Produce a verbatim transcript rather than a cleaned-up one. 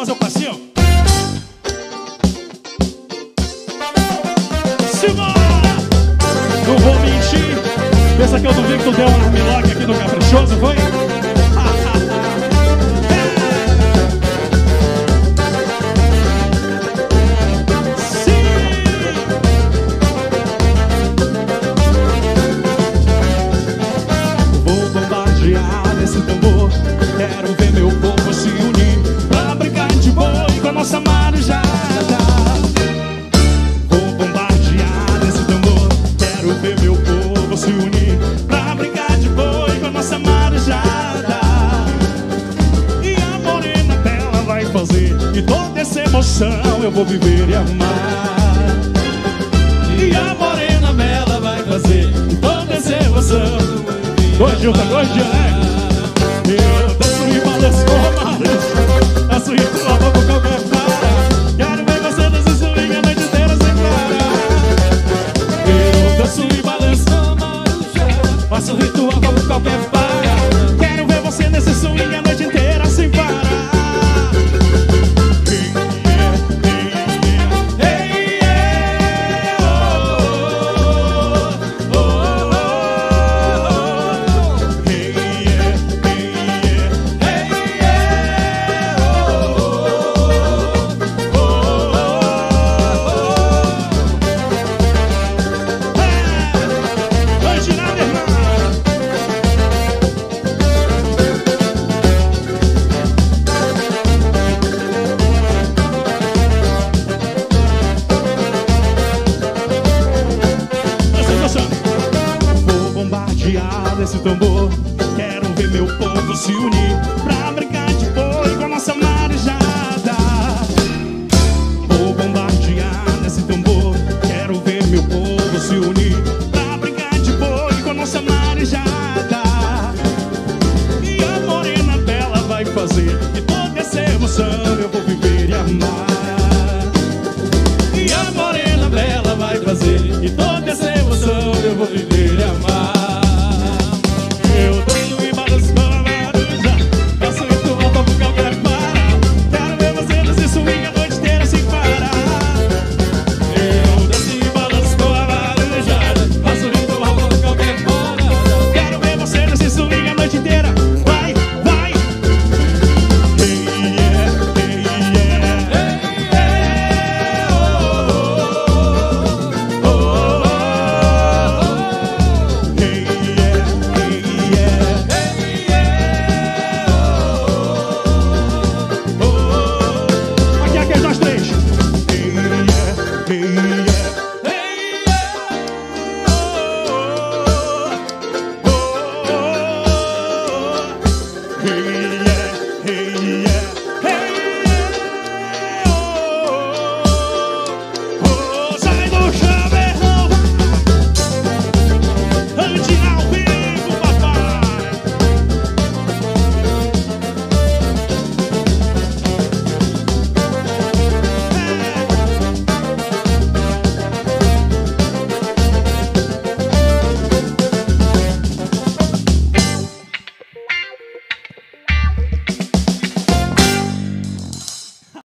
fazer o passinho. Simbora! Não vou mentir. Pensa que eu duvido que tu deu um armlock aqui no Caprichoso, foi? Quero ver meu povo se unir pra brincar de boi com a nossa marujada. Vou bombardear nesse tambor. Quero ver meu povo se unir pra brincar de boi com a nossa marujada. E a morena dela vai fazer, e toda essa emoção eu vou viver e amar. E a morena dela vai fazer, e toda essa emoção. Dois dias, dois dias, né? Eu danço e balanço com mares, danço e trovo com qualquer para. Quero ver você dançar swing a noite inteira sem parar. Eu danço e balanço com mares, faço ritual com qualquer para. Quero ver você nesse swing a noite inteira sem parar. Esse tambor, quero ver meu povo se unir pra brincar de boi com a nossa marejada. Vou bombardear nesse tambor, quero ver meu povo se unir pra brincar de boi com a nossa marejada. E a morena dela vai fazer.